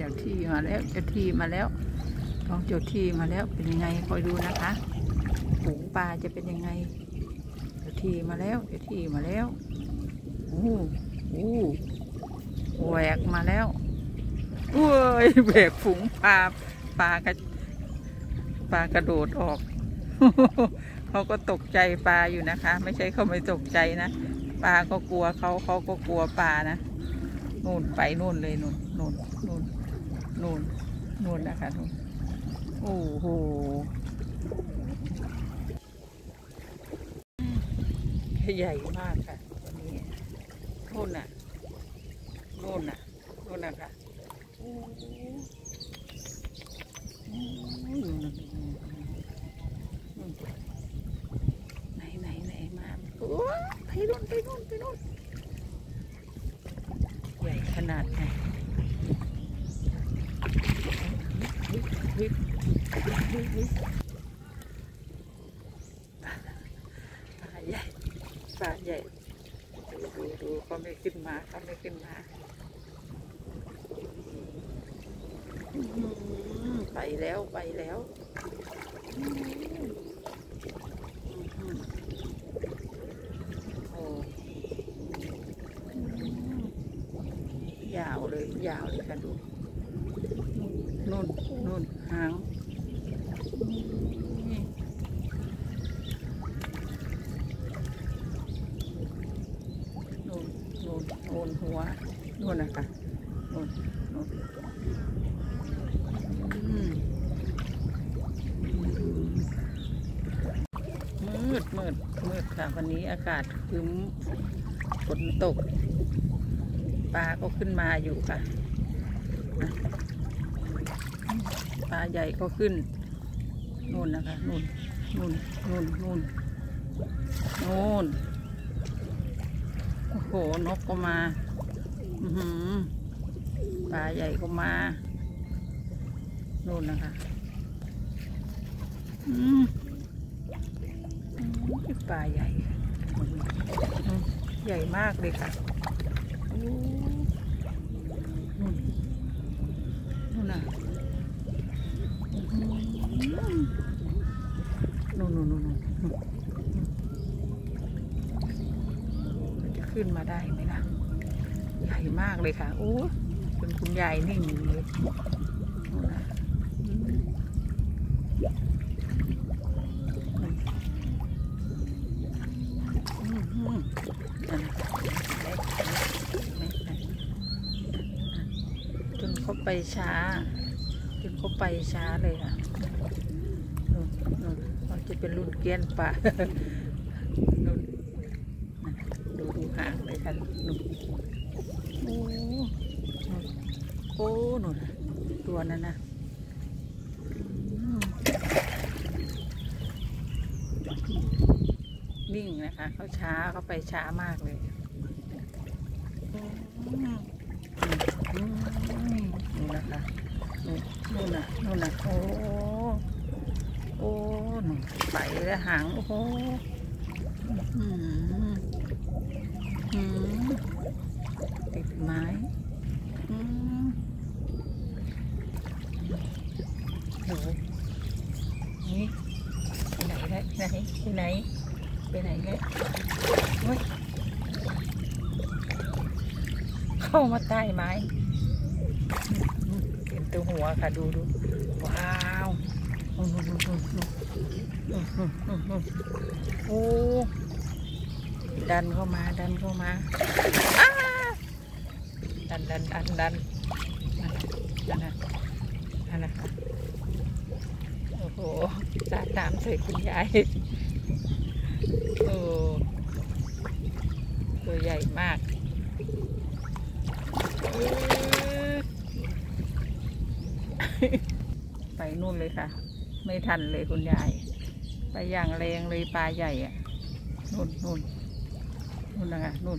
จ้าที่มาแล้วเจ้าที่มาแล้วท้องเจ้าที่มาแล้วเป็นยังไงคอยดูนะคะฝูงปลาจะเป็นยังไงเจ้าที่มาแล้วเจ้าที่มาแล้วแหวกมาแล้วเว้ยแหวกฝูงปลากระโดดออก เขาก็ตกใจปลาอยู่นะคะไม่ใช่เขาไม่ตกใจนะปลาก็กลัวเขาก็กลัวปลานะนู่นไปนู่นเลยนู่นนะคะนู่นโอ้โหใหญ่มากค่ะวันนี้นู่นน่ะค่ะไหนมาโอ้ไปนู่นใหญ่ขนาดไหนปลาใหญ่ดูเขาไม่ขึ้นมาไปแล้วโอ้ยาวเลยค่ะดูนู่นหางนู่นหัวนู่นนะคะนู่นมืดค่ะวันนี้อากาศครึ้มฝนตกปลาก็ขึ้นมาอยู่ค่ะปลาใหญ่ก็ขึ้นนู่นนะคะนู่นโอ้โหนกก็มาปลาใหญ่ก็มานู่นนะคะปลาใหญ่มากเลยค่ะนู่นน่ะนู่นจะขึ้นมาได้ไหมล่ะใหญ่มากเลยค่ะโอ้เป็นคุณยายนิ่งอยู่เลยจนเขาไปช้าเลยค่ะนู่นเขาจะเป็นรุ่นเกี้ยนปลานู่นดูห่างเลยค่ะนู่นโอ้นู่นตัวนั้นนะนิ่งนะคะเขาไปช้ามากเลยนี่นะคะนู่นน่ะโอ้หนูไปแล้วหางโอ้โหติดไม้โอ้นี่ไปไหนเนี่ยเฮ้ยเข้ามาใต้ไม้เป็นตัวหัวค่ะดูว้าวโอ้ดันเข้ามาดันนั่นนะคะโอ้โหสาดน้ำใส่คุณยายโอ้ตัวใหญ่มากไปนู่นเลยค่ะไม่ทันเลยคุณยายไปอย่างแรงเลยปลาใหญ่อ่ะนู่นนะคะนู่น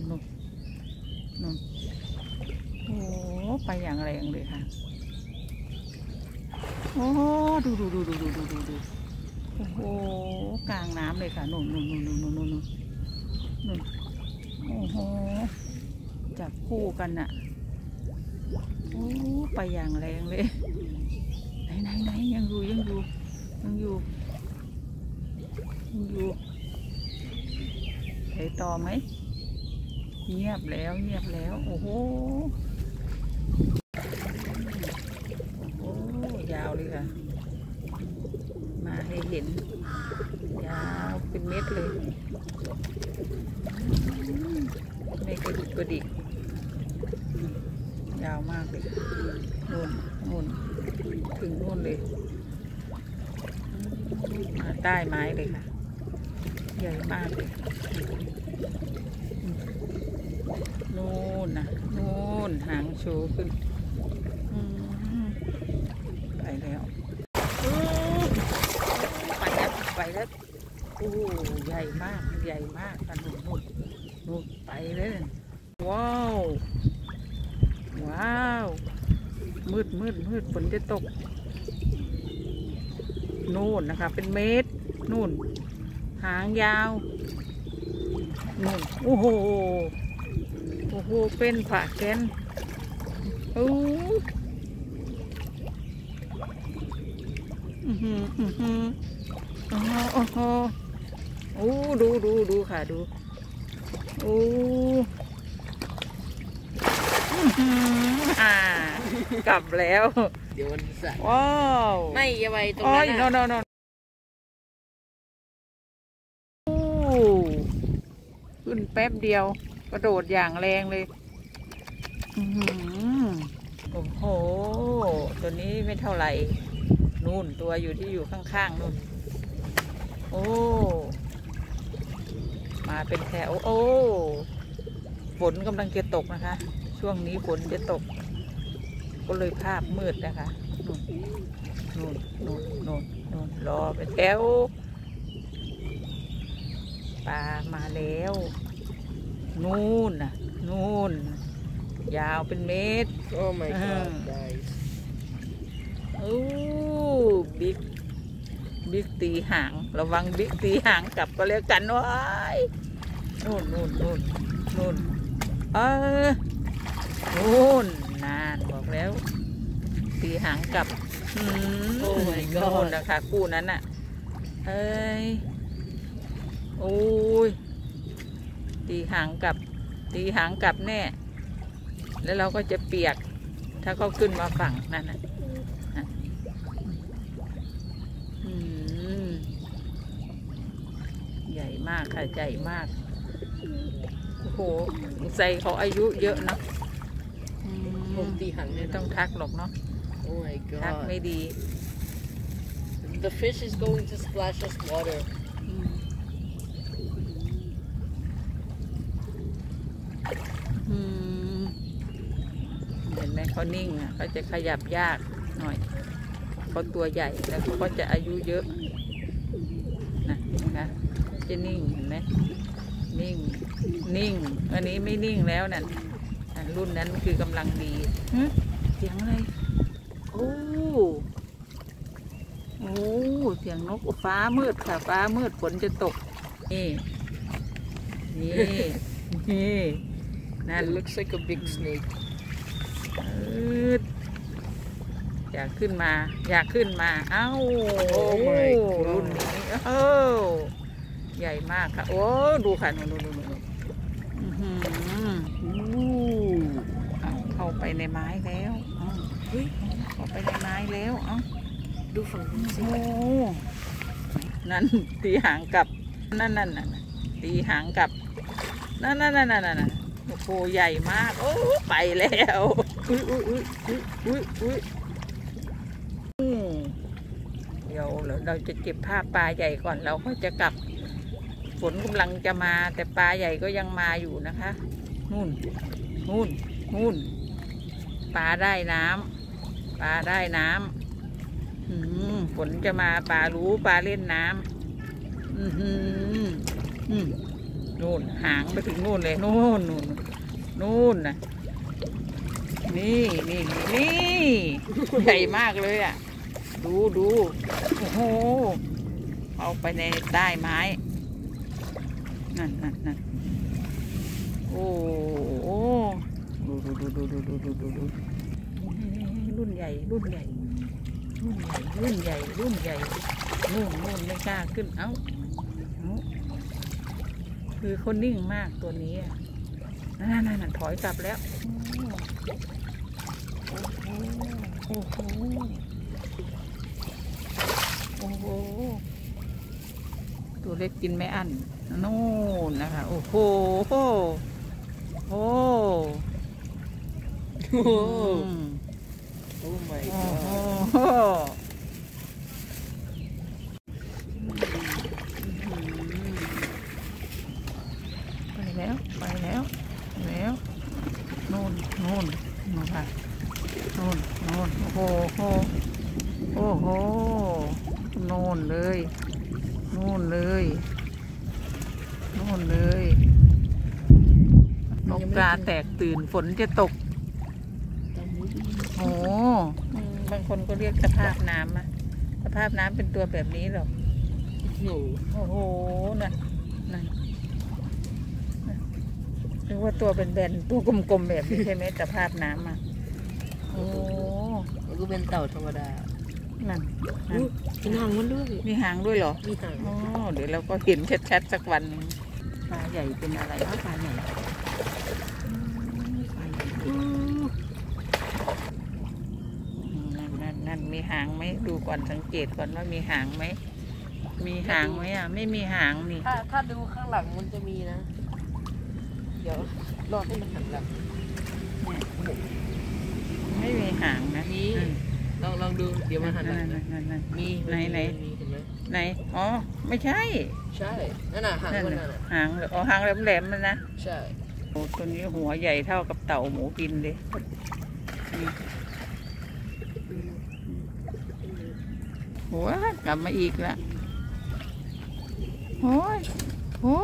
โอ้ไปอย่างแรงเลยค่ะโอ้ดูโอ้โหกลางน้ำเลยค่ะนู่นโอ้โหจับคู่กันน่ะโอ้ไปอย่างแรงเลยไหนยังอยู่ไปต่อไหมเงียบแล้วโอ้โหยาวเลยค่ะมาให้เห็นยาวเป็นเม็ดเลยไม่กระดิกยาวมากเลยนู่นถึงนู่นเลยมาใต้ไม้เลยค่ะใหญ่มากเลยนู่นหางโชว์ขึ้นไปแล้วไปแล้วโอ้ใหญ่มากกันนู่นไปเลยว้าวมืดฝนจะตกนู่นนะคะเป็นเมตรนู่นหางยาวนู่นโอ้โหเป็นผ่าแกนโอ้ดูค่ะดูกลับแล้วเดี๋ยวมันสั่นว้าวไม่อย่าไปตรงนั้นนขึ้นแป๊บเดียวกระโดดอย่างแรงเลยโอ้โหตัวนี้ไม่เท่าไหร่นู่นตัวอยู่ที่อยู่ข้างๆนู่นโอ้มาเป็นแถวโอ้ฝนกำลังจะตกนะคะช่วงนี้ฝนจะตกก็เลยภาพมืดนะคะนู่นรอเป็นแถวปลามาแล้วนู่นยาวเป็นเมตร Oh my god guys โอ้บิ๊กตีหางระวังบิ๊กตีหางกลับก็แล้วกันว้ายนู่นนู่นนานบอกแล้วตีหางกลับโอ้ my god นะคะคู่นั้นน่ะโอ้ยตีหางกลับแน่แล้วเราก็จะเปียกถ้าเขาขึ้นมาฝั่งนั่นน่ะใหญ่มากค่ะใหญ่มากโอ้โหใส่เขาอายุเยอะนะผมตีหางไม่ต้องทักหรอกเนาะ Oh my god ทักไม่ดี The fish is going to splash us water เห็นไหมเขานิ่งอ่ะเขาจะขยับยากหน่อยเขาตัวใหญ่แล้วเขาก็จะอายุเยอะนะคะจะนิ่งเห็นไหมนิ่งอันนี้ไม่นิ่งแล้วนั่นรุ่นนั้นคือกำลังดีเสียงอะไรโอ้เสียงนกฟ้ามืดค่ะฟ้ามืดฝนจะตกนี่นั่น looks like a big snake อยากขึ้นมาเอ้ารุ่นนี้ใหญ่มากค่ะโอ้ดูค่ะนู่นเข้าไปในไม้แล้วเข้าไปในไม้แล้วดูฝั่งนี้สินั่นตีหางกลับนั่นตีหางกลับนั่นโอ้โหใหญ่มากโอ้ไปแล้วอุ้ยเดี๋ยวเราจะเก็บภาพปลาใหญ่ก่อนเราก็จะกลับฝนกำลังจะมาแต่ปลาใหญ่ก็ยังมาอยู่นะคะนู่นปลาได้น้ำฝนจะมาปลารู้ปลาเล่นน้ำนู่นหางไปถึงนู่นเลยนู่นนะนี่ใหญ่มากเลยอ่ะดูโอ้โหเอาไปในใต้ไม้นั่นโอ้ดูรุ่นใหญ่รุ่นใหญ่รุ่นใหญ่รุ่นใหญ่รุ่นใหญ่นู่นไม่กล้าขึ้นเอ้าคือคนนิ่งมากตัวนี้นั่นถอยกลับแล้วโอ้โหตัวเล็กกินไม่อั้นนู่นนะคะโอ้โหโอ้ Oh my โอ้ god. โหไปแล้วนู่นค่ะนู่นโอ้โหนู่นเลยนกกาแตกตื่นฝนจะตกโอ้บางคนก็เรียกสภาพน้ำอะสภาพน้ำเป็นตัวแบบนี้หรอ No. โอ้โหนั่นนึกว่าตัวเป็นแบนๆตัวกลมๆแบบนี้ใช่ไหมสภาพน้ำอะโอ้มันก็เป็นเต่าธรรมดานั่นมีหางมันด้วยมีหางด้วยเหรอมีหางอ๋อเดี๋ยวเราก็เห็นชัดๆสักวันหนึ่งปลาใหญ่เป็นอะไรนะปลาใหญ่นั่นมีหางไหมดูก่อนสังเกตก่อนว่ามีหางไหมอ่ะไม่มีหางนี่ถ้าดูข้างหลังมันจะมีนะ เดี๋ยวรอให้มันหันหลังไม่มีหางนะมีลองดูเดี๋ยวมันหันหลังนะนั่นมีไหนมีเห็นไหมไหนอ๋อไม่ใช่ใช่นั่นน่ะหางมันน่ะน่ะหางเหรออ๋อหางแหลมๆมันนะใช่โอ้ตัวนี้หัวใหญ่เท่ากับเต่าหมูกินเลยนี่หัวกลับมาอีกละโอ้ยโอ้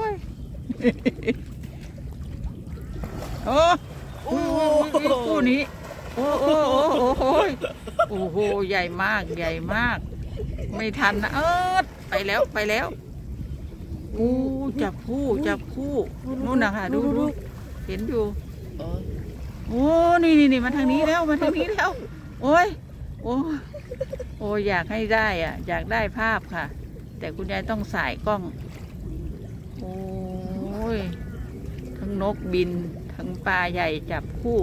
คู่นี้โอ้โหใหญ่มากไม่ทันนะไปแล้วจับคู่นู่นนะคะดูเห็นอยู่อ๋อโอ้นี่มาทางนี้แล้วโอ้ยอยากให้ได้อ่ะอยากได้ภาพค่ะแต่คุณยายต้องสายกล้องโอ้ยทั้งนกบินทั้งปลาใหญ่จับคู่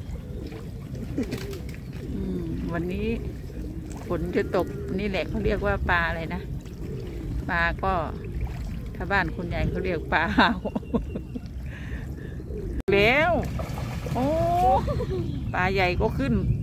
วันนี้ฝนจะตกนี่แหละเขาเรียกว่าปลาอะไรนะปลาก็ถ้าบ้านคุณยายเขาเรียกปลาแล้วโอ้ปลาใหญ่ก็ขึ้น